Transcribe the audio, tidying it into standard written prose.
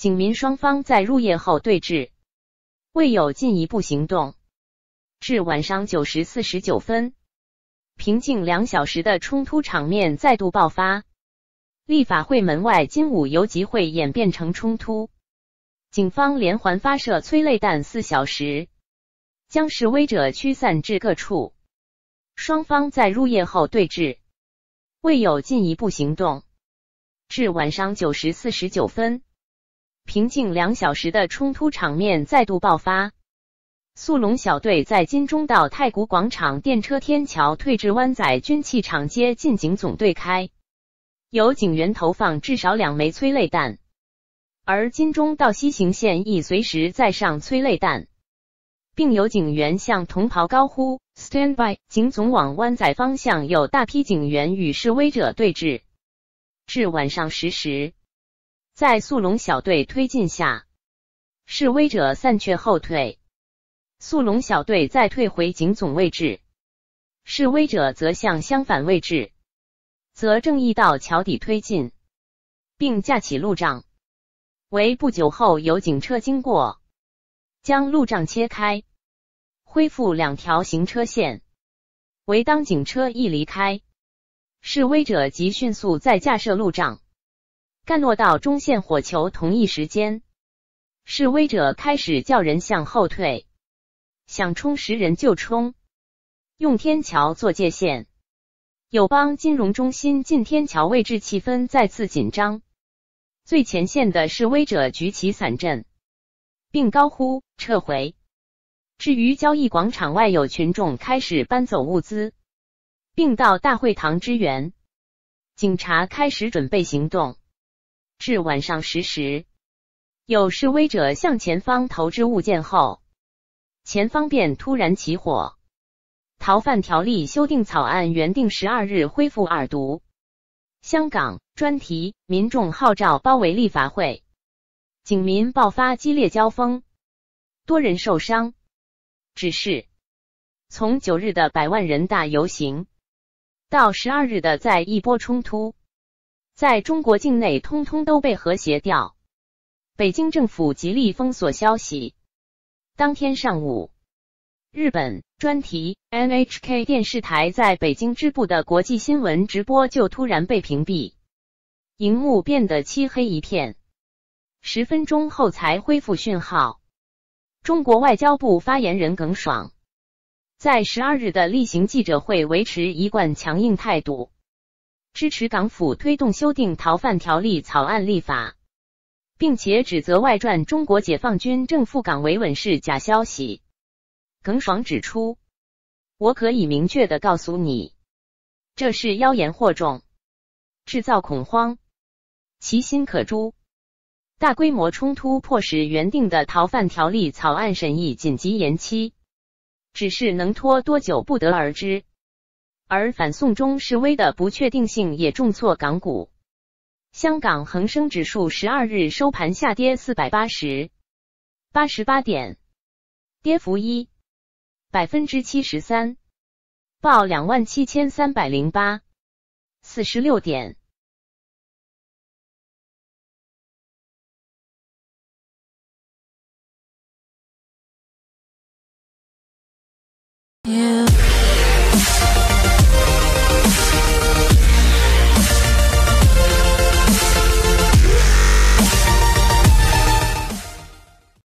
警民双方在入夜后对峙，未有进一步行动。至晚上9时49分，平静2小时的冲突场面再度爆发。立法会门外金武游集会演变成冲突，警方连环发射催泪弹4小时，将示威者驱散至各处。双方在入夜后对峙，未有进一步行动。至晚上9时49分，平静2小时的冲突场面再度爆发。速龙小队在金钟到太古广场电车天桥退至湾仔军器厂街进警总队开，有警员投放至少2枚催泪弹，而金钟到西行线亦随时载上催泪弹，并有警员向同袍高呼 Stand by。 警总往湾仔方向有大批警员与示威者对峙。至晚上10时，在速龙小队推进下，示威者散却后退，速龙小队再退回警总位置，示威者则向相反位置，则正义道桥底推进，并架起路障。为不久后有警车经过，将路障切开，恢复2条行车线。为当警车一离开，示威者即迅速再架设路障。干落到中线火球同一时间，示威者开始叫人向后退，想冲时人就冲，用天桥做界限。友邦金融中心近天桥位置气氛再次紧张，最前线的示威者举起伞阵，并高呼撤回。至于交易广场外有群众开始搬走物资，并到大会堂支援，警察开始准备行动。至晚上10时，有示威者向前方投掷物件后，前方便突然起火。逃犯条例修订草案原定12日恢复二读。香港专题，民众号召包围立法会，警民爆发激烈交锋，多人受伤。只是从9日的100万人大游行，到12日的再一波冲突，在中国境内通通都被和谐掉。北京政府极力封锁消息。当天上午，日本专题 NHK 电视台在北京支部的国际新闻直播就突然被屏蔽，荧幕变得漆黑一片，10分钟后才恢复讯号。中国外交部发言人耿爽在12日的例行记者会维持一贯强硬态度，支持港府推动修订逃犯条例草案立法，并且指责外传中国解放军正赴港维稳是假消息。耿爽指出，我可以明确地告诉你，这是妖言惑众，制造恐慌，其心可诛。大规模冲突迫使原定的逃犯条例草案审议紧急延期，只是能拖多久不得而知。而反送中示威的不确定性也重挫港股。香港恒生指数12日收盘下跌488点，跌幅1%，73%，报27,308，46点。 You